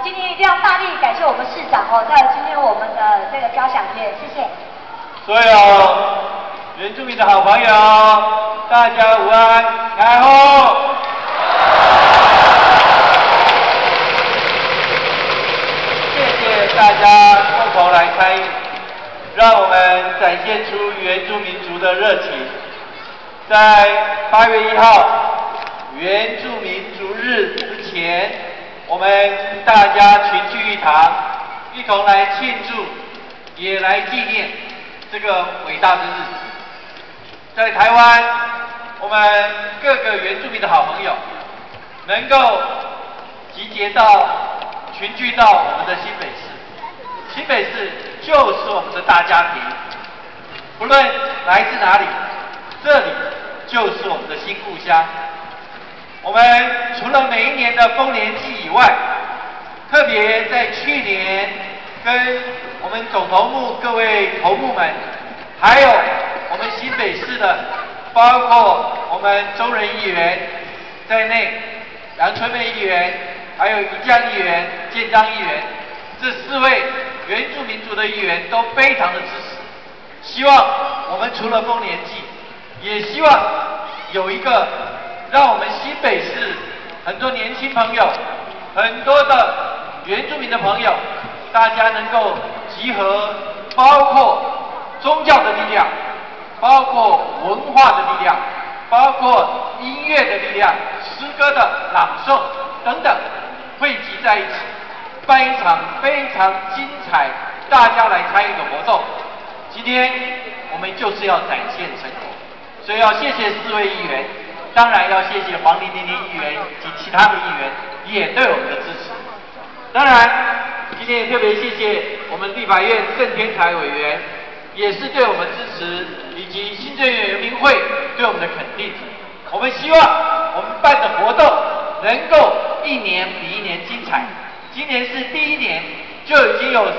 今天一定要大力感谢我们市长哦，带来今天我们的这个交响乐，谢谢。 所有原住民的好朋友，大家午安，开后。谢谢大家共同来参与，让我们展现出原住民族的热情。在8月1号原住民族日之前，我们大家群聚一堂，一同来庆祝，也来纪念这个伟大的日子。在台湾，我们各个原住民的好朋友能够集结到、群聚到我们的新北市。新北市就是我们的大家庭，不论来自哪里，这里就是我们的新故乡。我们除了每一年的丰年祭以外，特别在去年跟我们总头目各位头目们，还有我们新北市的，包括我们周仁议员在内，杨春梅议员，还有宜江议员、建章议员，这4位原住民族的议员都非常的支持。希望我们除了丰年祭，也希望有一个让我们新北市很多年轻朋友、很多的原住民的朋友，大家能够集合，包括宗教的力量，包括文化的力量，包括音乐的力量、诗歌的朗诵等等，汇集在一起，办一场非常精彩、大家来参与的活动。今天我们就是要展现成果，所以要谢谢4位议员，当然要谢谢黄玲玲议员及其他的议员也对我们的支持。当然，今天也特别谢谢我们立法院郑天才委员，也是对我们支持，以及行政院人民会对我们的肯定。我们希望我们办的活动能够一年比一年精彩。今年是第1年，就已经有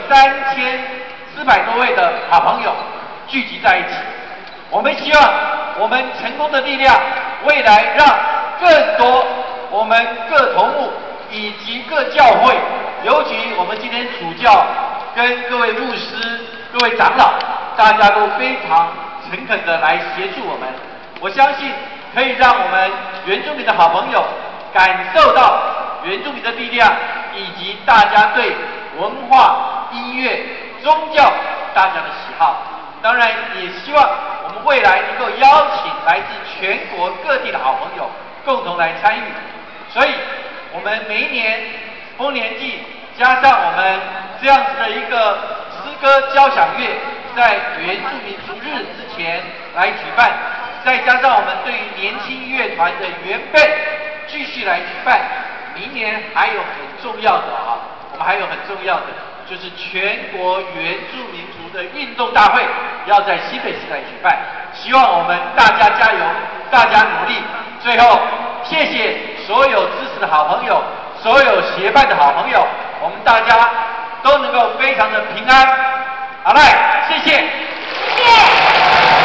3400多位的好朋友聚集在一起。我们希望我们成功的力量，未来让更多我们各头目以及各教会，尤其我们今天主教跟各位牧师、各位长老，大家都非常诚恳的来协助我们。我相信可以让我们原住民的好朋友感受到原住民的力量，以及大家对文化、音乐、宗教大家的喜好。当然也希望我们未来能够邀请来自全国各地的好朋友共同来参与。所以我们每一年丰年祭加上我们这样子的一个诗歌交响乐，在原住民族日之前来举办，再加上我们对于年轻乐团的原备继续来举办。明年还有很重要的我们还有很重要的就是全国原住民族的运动大会要在新北市来举办。希望我们大家加油，大家努力。最后，谢谢所有支持的好朋友，所有协办的好朋友，我们大家都能够非常的平安。好嘞，谢谢。 谢谢。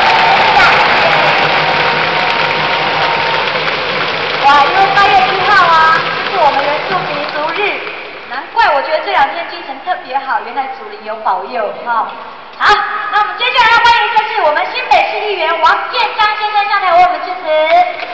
哇，因为8月1号是我们原住民族日，难怪我觉得这2天精神特别好，原来主灵有保佑好，那我们接下来要欢迎的是我们新北市议员王建章先生上台为我们致辞。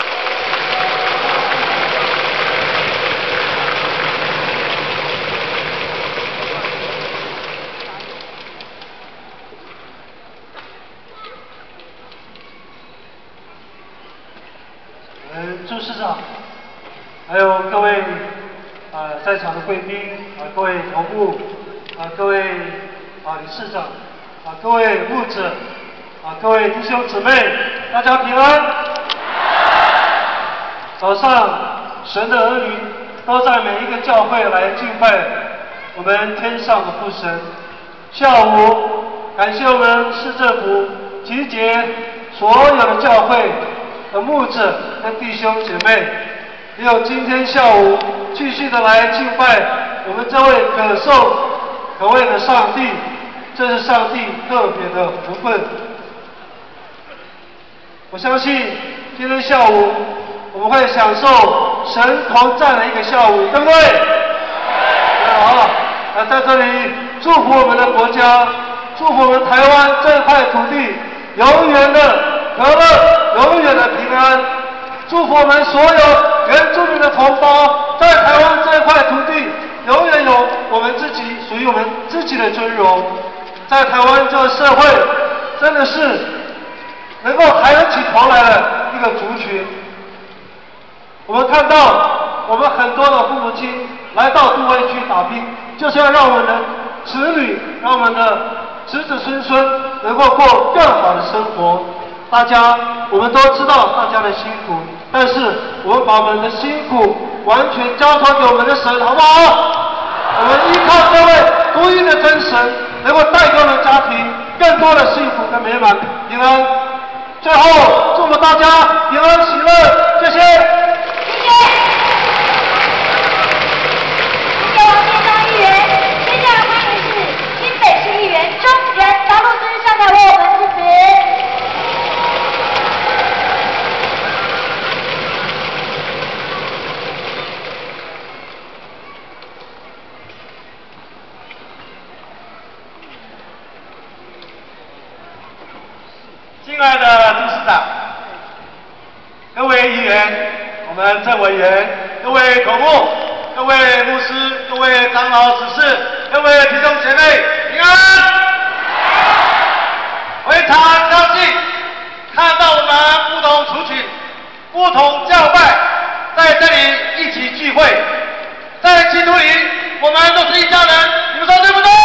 朱市长，还有各位在场的贵宾各位头目各位理事长各位牧者各位弟兄姊妹，大家平安。早上，神的儿女都在每一个教会来敬拜我们天上的父神。下午，感谢我们市政府集结所有的教会的牧者跟弟兄姐妹，也有今天下午继续的来敬拜我们这位可颂可畏的上帝，这是上帝特别的福分。我相信今天下午我们会享受神同在的一个下午，对不对？ 在这里祝福我们的国家，祝福我们台湾这块土地永远的和乐，永远的平安。祝福我们所有原住民的同胞，在台湾这块土地永远有我们自己属于我们自己的尊荣。在台湾这个社会，真的是能够抬得起头来的一个族群。我们看到我们很多的父母亲来到都会区打拼，就是要让我们的子女，让我们的子子孙孙能够过更好的生活。我们都知道大家的辛苦，但是我们把我们的辛苦完全交托给我们的神，好不好？我们依靠这位独一的真神，能够带给我们家庭更多的幸福跟美满平安。最后，祝福大家平安喜乐，谢谢。 谢谢王建章议员。接下来欢迎是新北市议员钟仁劳律师上台为我们致辞。 亲爱的董事长、各位议员、我们郑委员、各位头目、各位牧师、各位长老执事、各位弟兄姐妹，平安！非常高兴看到我们不同族群、不同教派在这里一起聚会，在基督里我们都是一家人，你们说对不对？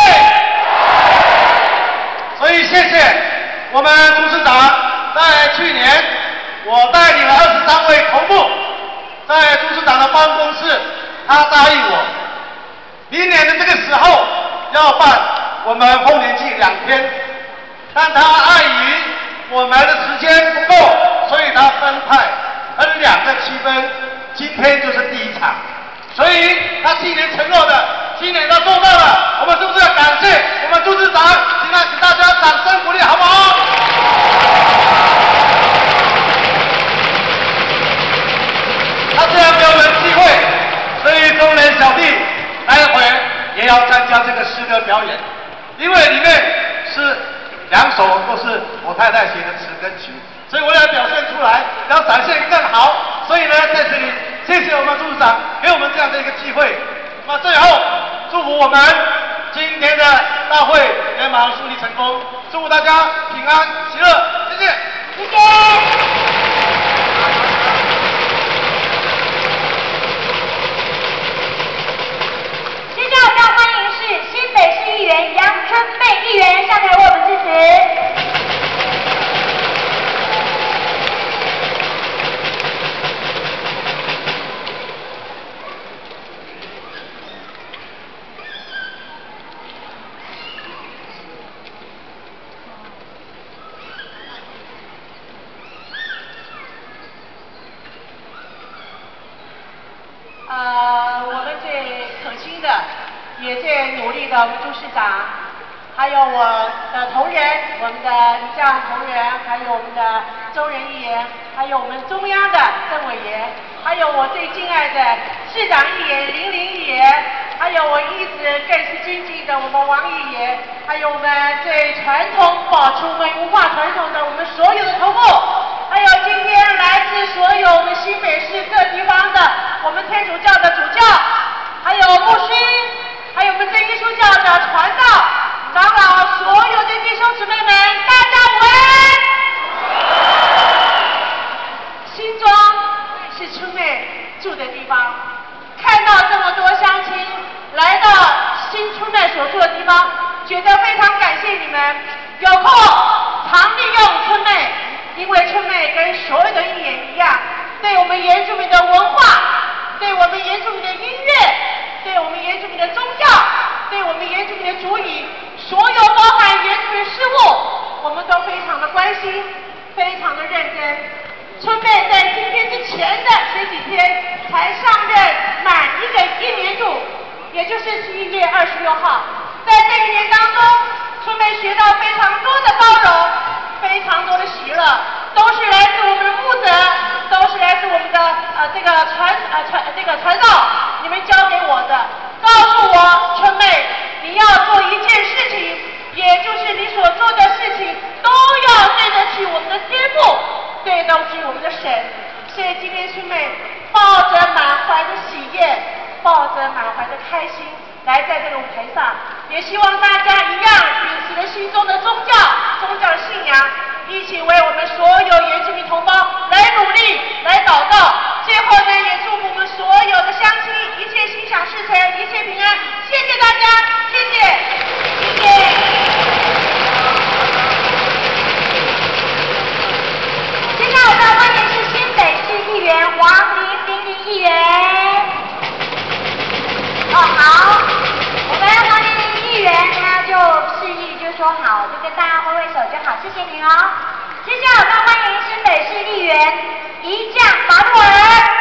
所以谢谢我们董事长在去年，我带领了23位头目，在董事长的办公室，他答应我，明年的这个时候要办我们丰年祭2天，但他碍于我们的时间不够，所以他分2个区分，今天就是第一场，所以他去年承诺的，今年他做到了，我们是不是要感谢我们董事长？请大家掌声鼓励，好不好？他这样给我们机会，所以中年小弟待会也要参加这个诗歌表演，因为里面是2首都是我太太写的词跟曲，所以我要表现出来，要展现更好。所以呢，在这里谢谢我们董事长给我们这样的一个机会。那么最后祝福我们今天的大会圆满顺利成功，祝福大家平安喜乐，谢谢。 谢谢。接下来欢迎是新北市议员杨春妹议员上台为我们致辞。 我们最可心的，也最努力的董事长，还有我的同仁，我们的李将同仁，还有我们的周仁议员，还有我们中央的郑委员，还有我最敬爱的市长议员林议员，还有我一直更是尊敬的我们王议员，还有我们最传统保持我们文化传统的我们所有的头目。还有今天来自所有我们新北市各地方的我们天主教的主教，还有牧师，还有我们真耶稣教的传道长老，所有的弟兄姊妹们，大家午安。新庄是春妹住的地方，看到这么多乡亲来到新春妹所住的地方，觉得非常感谢你们，有空常利用春妹。因为春妹跟所有的议员一样，对我们原住民的文化，对我们原住民的音乐，对我们原住民的宗教，对我们原住民的族语，所有包含原住民事务，我们都非常的关心，非常的认真。春妹在今天之前的前几天才上任满1年度，也就是11月26号，在这1年当中，春妹学到非常多的包容。非常多的喜乐，都是来自我们的牧者，都是来自我们的这个传道，你们教给我的，告诉我春妹神，所以今天春妹抱着满怀的喜悦，抱着满怀的开心，来在这个舞台上，也希望大家一样秉持着心中的宗教的信仰，一起为我们所有原住民同胞来努力，来祷告。最后呢，也祝福我们所有的乡亲一切心想事成，一切平安。谢谢大家，谢谢，谢谢。 接下来我们要欢迎是新北市议员黄玲议员。好，我们黄玲议员他就示意就说好，就跟大家挥挥手就好，谢谢您哦。接下来我们要欢迎新北市议员一将法路尔。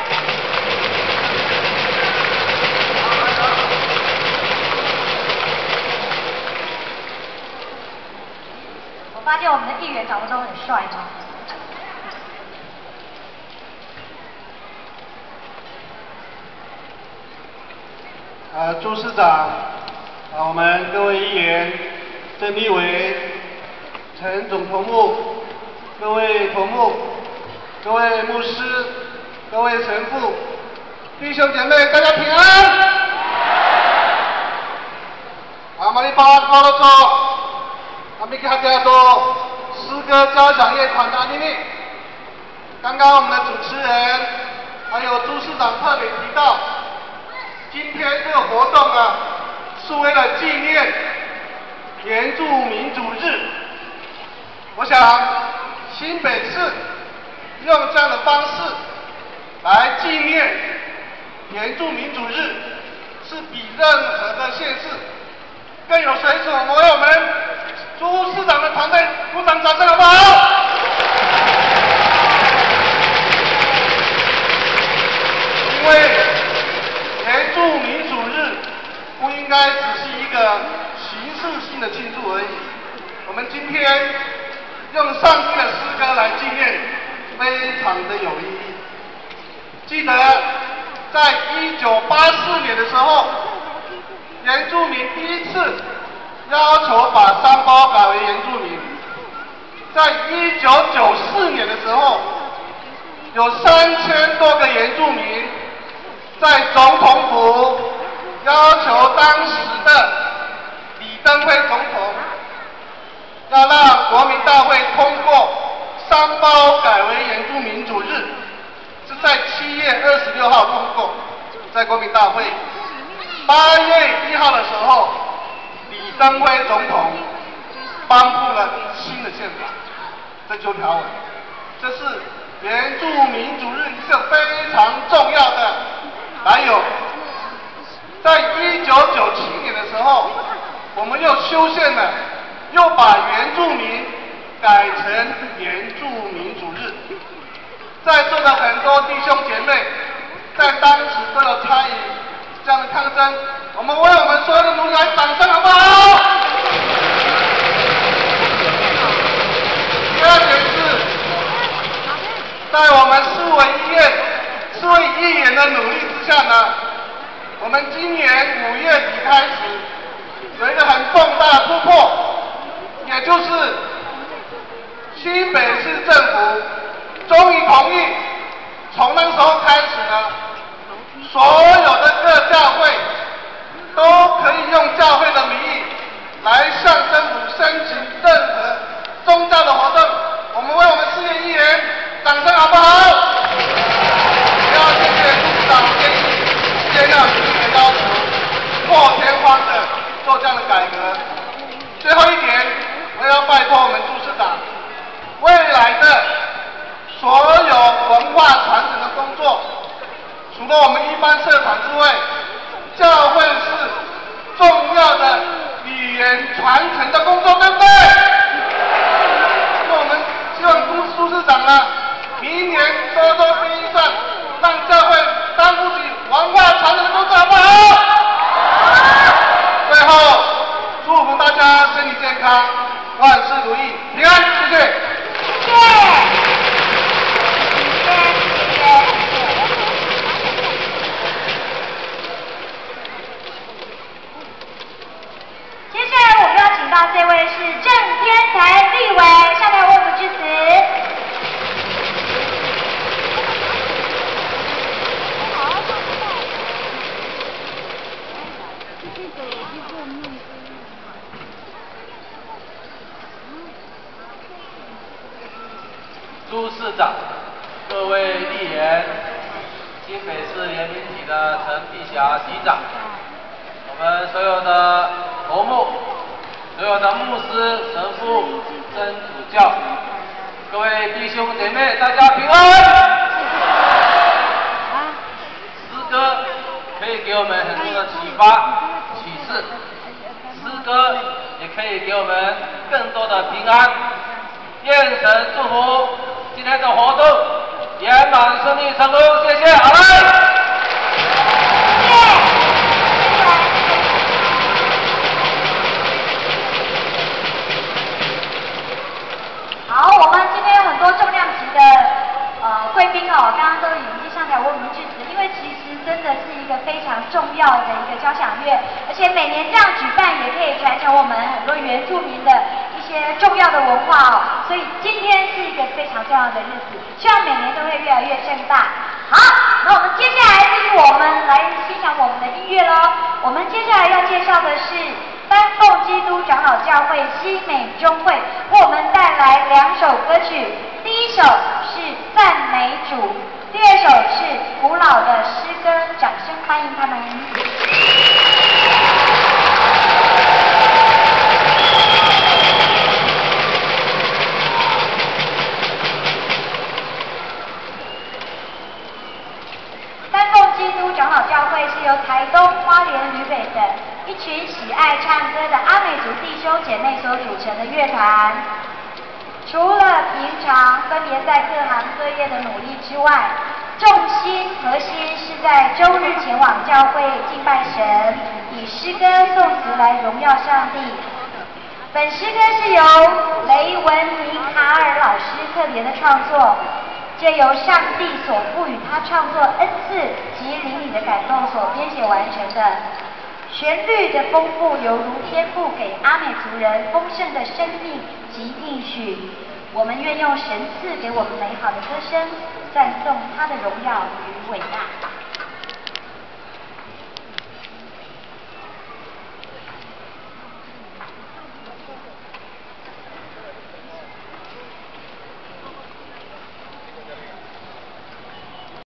我发现我们的议员长得都很帅哦。 朱市长，我们各位议员、郑立委、陈总头目、各位头目、各位牧师、各位神父、弟兄姐妹，大家平安。马里巴高了走，米卡加多诗歌交响乐团的阿妮妮。刚刚我们的主持人还有朱市长特别提到。今天这个活动啊，是为了纪念原住民族日。我想新北市用这样的方式来纪念原住民族日，是比任何的县市更有水准。我为我们朱市长的团队鼓掌，掌声好不好？因为原住民族日不应该只是一个形式性的庆祝而已。我们今天用上帝的诗歌来纪念，非常的有意义。记得在1984年的时候，原住民第一次要求把山胞改为原住民。在1994年的时候，有3000多个原住民在总统府要求当时的李登辉总统要让国民大会通过山胞改为原住民族日，是在7月26号通过，在国民大会。8月1号的时候，李登辉总统颁布了新的宪法，这9条文，这是原住民族日一个非常重要的来由。在1997年的时候，我们又修宪了，又把原住民改成原住民族日。在座的很多弟兄姐妹，在当时都有参与这样的抗争，我们为我们所有的努力来掌声好不好？第二点是，在我们4位议员的努力之下呢，我们今年5月底开始有一个很重大的突破，也就是新北市政府终于同意，从那个时候开始呢，所有的各教会都可以用教会的名义来向政府申请任何宗教的活动。我们为我们4位议员掌声好不好？也要谢谢副市长坚持接纳民意的要求，破天荒的做这样的改革。最后一点，我要拜托我们朱市长，未来的所有文化传承的工作，除了我们一般社团之外，教会是重要的语言传承的工作，对不对？那我们希望朱市长呢，明年多多拨预算，让教会担负起文化传承的工作，好不好？最后，祝福大家身体健康，万事如意，平安，谢谢。 接下来我们要请到这位是郑天才立委上台为我们致辞。 朱市长，各位议员，新北市联民体的陈碧霞局长，我们所有的头目、所有的牧师、神父、真主教，各位弟兄姐妹，大家平安。诗歌可以给我们很多的启发、启示，诗歌也可以给我们更多的平安。愿神祝福今天的活动圆满顺利成功，谢谢，好嘞。 好，我们今天有很多重量级的贵宾哦，刚刚都已经上台为我们致辞，因为其实真的是一个非常重要的一个交响乐，而且每年这样举办也可以传承我们很多原住民的一些重要的文化哦，所以今天是一个非常重要的日子，希望每年都会越来越盛大。好，那我们接下来就是我们来欣赏我们的音乐咯。我们接下来要介绍的是丹凤基督长老教会西美中会为我们带来2首歌曲，第一首是赞美主，第二首是古老的诗歌，掌声欢迎他们。丹凤基督长老教会是由台东、花莲、旅北的一群喜爱唱歌的阿美族弟兄姐妹所组成的乐团。除了平常分别在各行各业的努力之外，重心核心是在周日前往教会敬拜神，以诗歌颂词来荣耀上帝。本诗歌是由雷文尼卡尔老师特别的创作，借由上帝所赋予他创作恩赐及灵里的感动所编写完成的。旋律的丰富犹如天赋给阿美族人丰盛的生命及应许。我们愿用神赐给我们美好的歌声，赞颂他的荣耀与伟大。